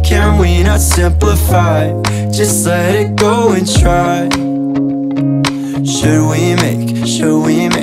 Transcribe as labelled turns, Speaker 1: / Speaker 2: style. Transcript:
Speaker 1: Can we not simplify? Just let it go and try. Should we make